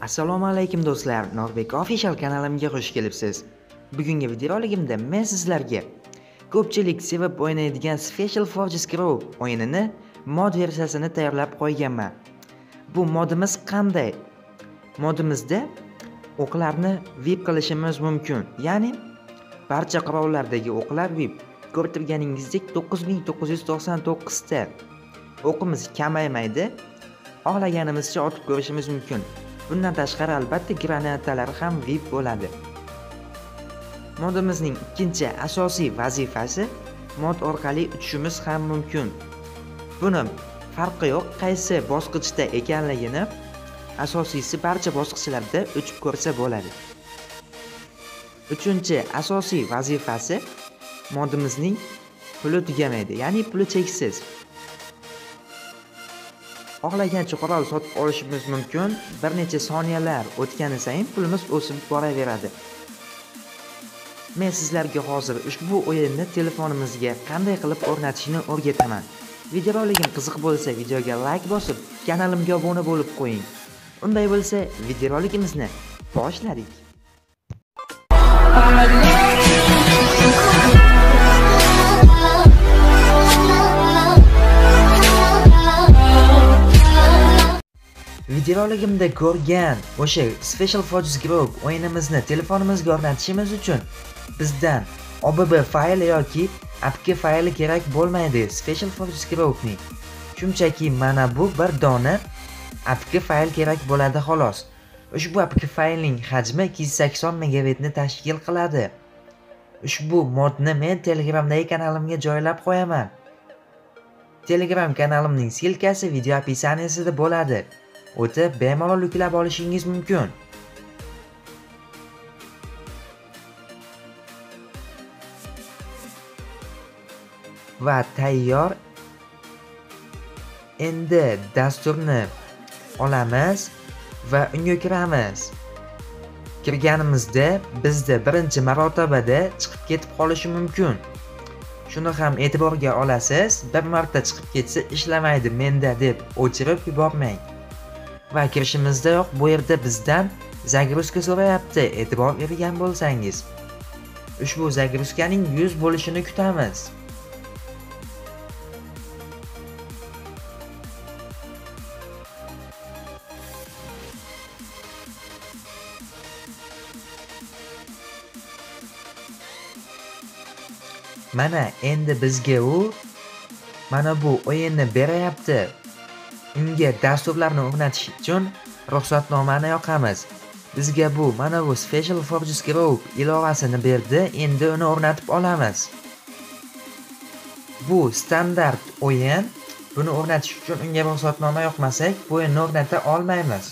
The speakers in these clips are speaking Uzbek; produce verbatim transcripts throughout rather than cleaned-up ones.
Assalomu alaykum do'stlar, Norbek Official kanalimga xush kelibsiz. Bugungi videoroligimda men sizlarga ko'pchilik sevib o'ynaydigan Special Forces Group o'yinini mod versiyasini tayyorlab qo'yganman. Bu modimiz qanday? Modimizda o'qlarni vip qilishimiz mumkin. Ya'ni barcha qurollardagi o'qlar vip. Ko'rib turganingizdek to'qqiz ming to'qqiz yuz to'qson to'qqiz ta o'qimiz kamaymaydi. Xohlaganimizcha otib ko'rishimiz mumkin. Bundan tashqari albatta granatalar ham vip bo'ladi. Modimizning ikkinchi asosiy vazifasi mod orqali uchishimiz ham mumkin. Buni farqi yo'q, qaysi bosqichda ekanligini, asosiysi barcha bosqichlarda uchib ko'rsa bo'ladi. Uchinchi asosiy vazifasi modimizning puli tugamaydi, ya'ni puli cheksiz. Xohlagancha qurol sotib olishimiz mumkin. Bir necha soniyalar o'tgani sayin pulimiz o'sib boraveradi. Men sizlarga hozir ushbu o'yinni telefonimizga qanday qilib o'rnatishni o'rgataman. Videoroligim qiziq bo'lsa, videoga like bosib, kanalimga obuna bo'lib qo'ying. Unday bo'lsa, videoroligimizni boshladik. Videoroligimda ko'rgan o'sha Special Forces Group o'yinimizni telefonimizga o'rnatishimiz uchun bizdan O B B fayli yoki A P K fayli kerak bo'lmaydi. Special Forces Groupning shunchaki mana bu bir dona A P K fayl kerak bo'ladi xolos. Ushbu A P K faylning hajmi ikki yuz sakson megabitni tashkil qiladi. Ushbu modni men Telegramdagi kanalimga joylab qo'yaman. Telegram kanalimning silkasi video opisaniyasida bo'ladi. O'tib bemalol yuklab olishingiz mumkin. Va tayyor. Endi dasturni olamiz va unga kiramiz. Kirganimizda bizda birinchi marotabada chiqib ketib qolishi mumkin. Shuni ham e'tiborga olasiz. Bir marta chiqib ketsa ishlamaydi menda deb o'chirib yubormang. Va kirishimizdayoq bu yerda bizdan zagruzka so'rayapti. E'tibor bergan bo'lsangiz, ushbu zagruzkaning yuz bo'lishini kutamiz. Mana endi bizga u mana bu o'yinni beryapti. Unga dasturlarni o'rnatish uchun ruxsatnomani yoqamiz. Bizga bu mana bu Special Forces Group ilovasini berdi. Endi uni o'rnatib olamiz. Bu standart o'yin. Buni o'rnatish uchun unga ruxsatnoma yoqmasak, bu o'yinni o'rnata olmaymiz.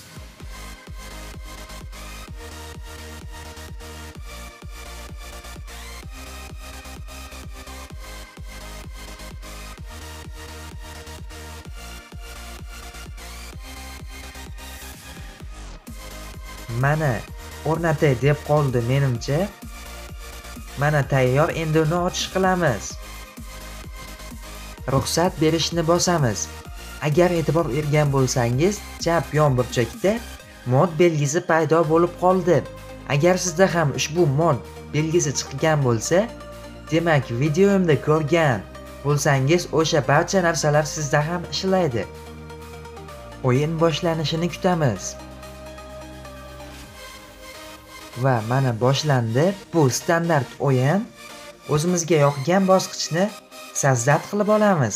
Mana o'rnatay deb qoldi menimcha. Mana tayyor, endi uni ochish qilamiz. Ruxsat berishni bosamiz. Agar e'tibor bergan bo'lsangiz, chap yon burchakda mod belgisi paydo bo'lib qoldi. Agar sizda ham ushbu mod belgisi chiqqan bo'lsa, demak videomda ko'rgan bo'lsangiz, o'sha barcha narsalar sizda ham ishlaydi. O'yin boshlanishini kutamiz. Va mana boshlandi. Bu standart o'yin. O'zimizga yoqgan bosqichni sazzat qilib olamiz.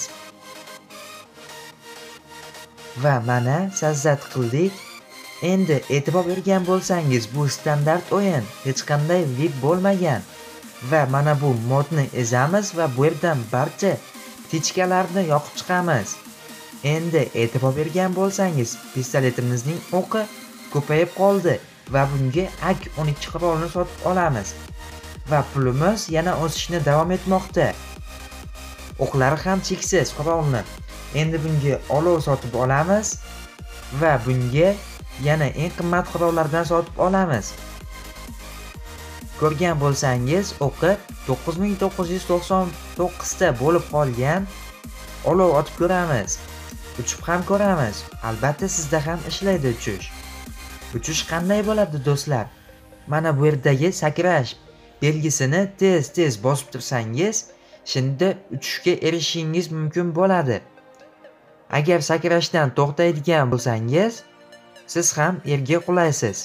Va mana sazzat qildik. Endi e'tibor bergan bo'lsangiz, bu standart o'yin, hech qanday vip bo'lmagan. Va mana bu modni ezamiz va bu yerdan barcha ptichkalarni yoqib chiqamiz. Endi e'tibor bergan bo'lsangiz, pistoletimizning o'qi ko'payib qoldi. Va bunga A K o'n ikki qurolni sotib olamiz. Va pulimiz yana o'sishni davom etmoqda. O'qlari ham cheksiz qurolni. Endi bunga olov sotib olamiz va bunga yana eng qimmat qurollardan sotib olamiz. Ko'rgan bo'lsangiz, o'qi to'qqiz ming to'qqiz yuz to'qson to'qqiz ta bo'lib qolgan. Olov otib ko'ramiz. Uchib ham ko'ramiz. Albatta sizda ham ishlaydi uchish. Uchish qanday bo'ladi do'stlar? Mana bu yerdagi sakrash belgisini tez-tez bosib tursangiz, shunda uchishga erishishingiz mumkin bo'ladi. Agar sakrashdan to'xtaydigan bo'lsangiz, siz ham yerga qulaysiz.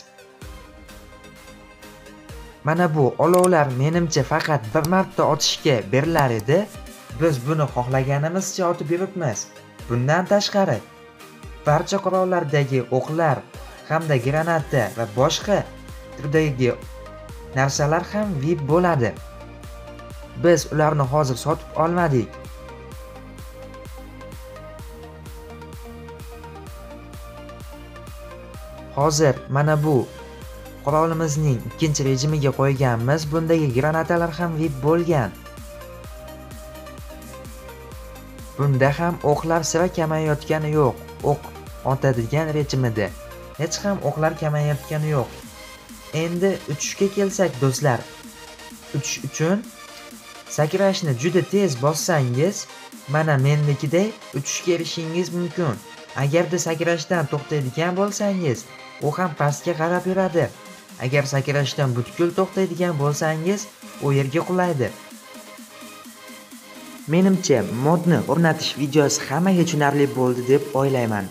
Mana bu olovlar menimcha faqat bir marta otishga berilar edi. Biz buni xohlaganimizcha otib yuribmiz. Bundan tashqari, barcha qurollardagi o'qlar hamda granata va boshqa turdagi narsalar ham V I P bo'ladi. Biz ularni hozir sotib olmadik. Hozir mana bu qurolimizning ikkinchi rejimiga qo'yganmiz. Bundagi granatalar ham V I P bo'lgan. Bunda ham o'qlar sira kamayayotgani yo'q. O'q otadigan rejimida hech ham o'qlar kamayayotgani yo'q. Endi uchishga kelsak do'stlar, uchish uchun sakrashni juda tez bossangiz, mana mennikidek uchishga erishishingiz mumkin. Agarda sakrashdan to'xtaydigan bo'lsangiz, u ham pastga qarab yuradi. Agar sakrashdan butkul to'xtaydigan bo'lsangiz, u yerga qulaydi. Menimcha modni o'rnatish videosi hammaga tushunarli bo'ldi deb o'ylayman.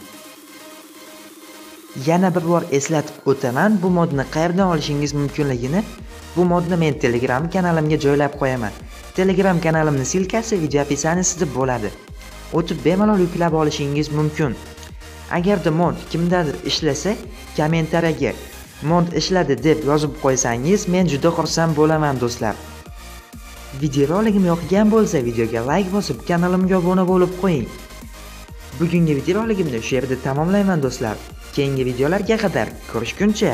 Yana bir bor eslatib o'taman, bu modni qayerdan olishingiz mumkinligini. Bu modni men Telegram kanalimga joylab qo'yaman. Telegram kanalimning silkasi video описаниесida bo'ladi. O'tib bemalol yuklab olishingiz mumkin. Agarda mod kimdadir ishlasa, kommentariyaga mod ishladi deb yozib qo'ysangiz, men juda xursand bo'laman do'stlar. Videoroligim yoqgan bo'lsa, videoga like bosib, kanalimga obuna bo'lib qo'ying. Bugungi videoroligimni shu yerda tamomlayman do'stlar. Keyingi videolarga qadar ko'rishguncha.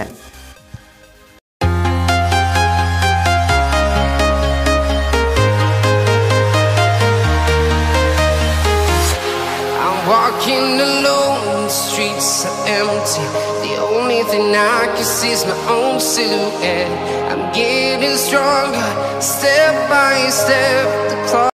Walking alone, the streets are empty. The only thing I can see is my own silhouette. I'm getting stronger, step by step. The clock